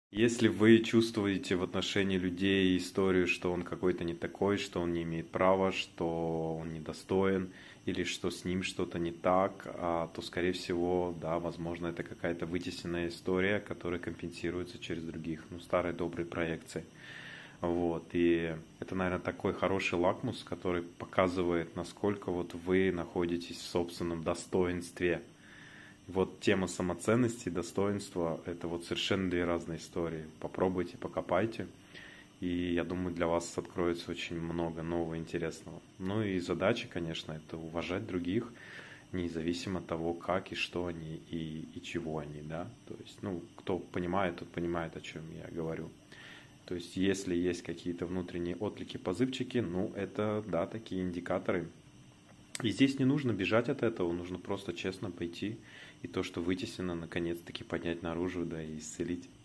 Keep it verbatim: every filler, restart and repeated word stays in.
Если вы чувствуете в отношении людей историю, что он какой-то не такой, что он не имеет права, что он недостоин, или что с ним что-то не так, а, то, скорее всего, да, возможно, это какая-то вытесненная история, которая компенсируется через других, ну, старые добрые проекции. Вот, и это, наверное, такой хороший лакмус, который показывает, насколько вот вы находитесь в собственном достоинстве. Вот тема самоценности, достоинства– это вот совершенно две разные истории. Попробуйте, покопайте, и я думаю, для вас откроется очень много нового интересного. Ну и задача, конечно, это уважать других, независимо от того, как и что они и, и чего они, да. То есть, ну, кто понимает, тот понимает, о чем я говорю. То есть, если есть какие-то внутренние отклики, позывчики, ну, это, да, такие индикаторы. И здесь не нужно бежать от этого, нужно просто честно пойти и то, что вытеснено, наконец-таки поднять наружу, да, и исцелить.